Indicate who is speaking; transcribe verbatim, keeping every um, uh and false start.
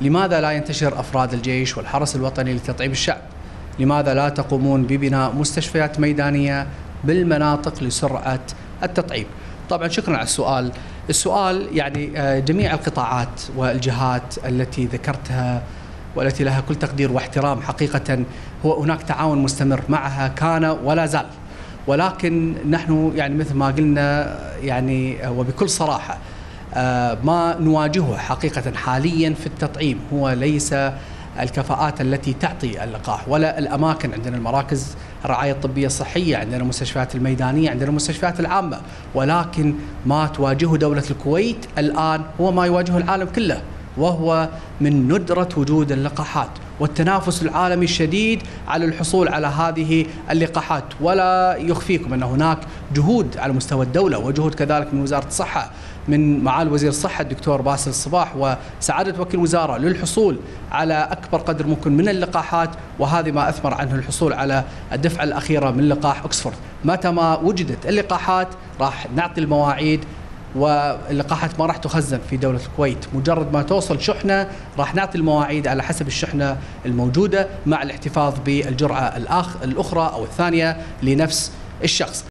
Speaker 1: لماذا لا ينتشر أفراد الجيش والحرس الوطني لتطعيم الشعب؟ لماذا لا تقومون ببناء مستشفيات ميدانية بالمناطق لسرعة التطعيم؟ طبعا شكرا على السؤال. السؤال يعني جميع القطاعات والجهات التي ذكرتها والتي لها كل تقدير واحترام حقيقة، هو هناك تعاون مستمر معها كان ولا زال، ولكن نحن يعني مثل ما قلنا يعني وبكل صراحة ما نواجهه حقيقة حاليا في التطعيم هو ليس الكفاءات التي تعطي اللقاح ولا الأماكن. عندنا المراكز الرعاية الطبية الصحية، عندنا المستشفيات الميدانية، عندنا المستشفيات العامة، ولكن ما تواجهه دولة الكويت الآن هو ما يواجهه العالم كله، وهو من ندرة وجود اللقاحات والتنافس العالمي الشديد على الحصول على هذه اللقاحات. ولا يخفيكم أن هناك جهود على مستوى الدولة وجهود كذلك من وزارة الصحة، من معالي وزير الصحة الدكتور باسل الصباح وسعادة وكيل الوزارة للحصول على أكبر قدر ممكن من اللقاحات، وهذه ما أثمر عنه الحصول على الدفعة الأخيرة من لقاح أكسفورد. متى ما وجدت اللقاحات راح نعطي المواعيد، واللقاحات ما راح تخزن في دولة الكويت، مجرد ما توصل شحنة راح نعطي المواعيد على حسب الشحنة الموجودة مع الاحتفاظ بالجرعة الأخرى أو الثانية لنفس الشخص.